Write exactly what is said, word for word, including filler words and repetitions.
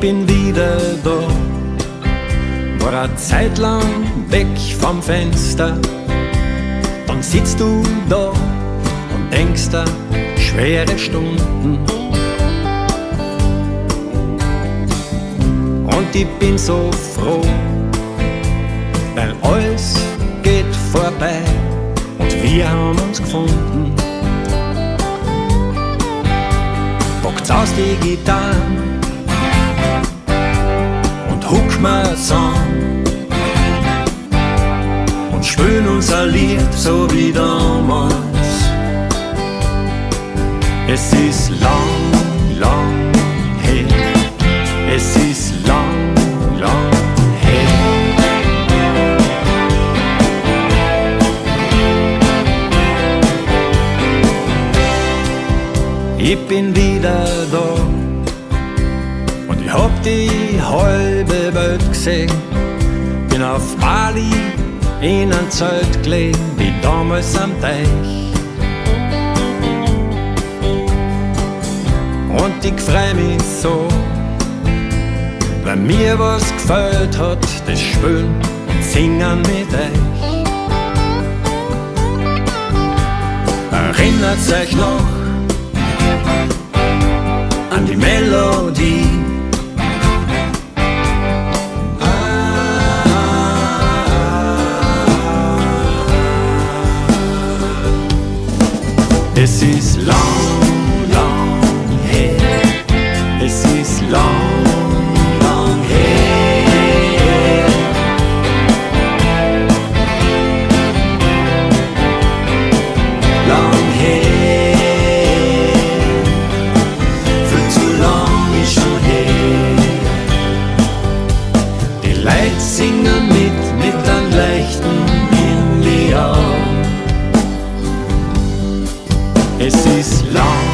bin wieder da, war eine Zeit lang weg vom Fenster. Dann sitzt du da und denkst da schwere Stunden. Und ich bin so froh, weil alles geht vorbei und wir haben uns gefunden. Packt's aus die Gitarren und huck mir's an und spielen uns ein Lied so wie damals. Es ist lang, lang her, es ist lang, lang her. Ich bin wieder da und ich hab die halbe Welt gesehen. Bin auf Bali in ein Zelt gelegen, wie damals am Teich. Und ich freu mich so, weil mir was gefällt hat, das Schwören und Singen mit euch. Erinnert's euch noch an die Melodie? Es ist lang, lang her, es ist lang, lang her. Lang her, viel zu lang ist schon her. Die Leute singen mit, mit einem leichten Lied. Es ist lang.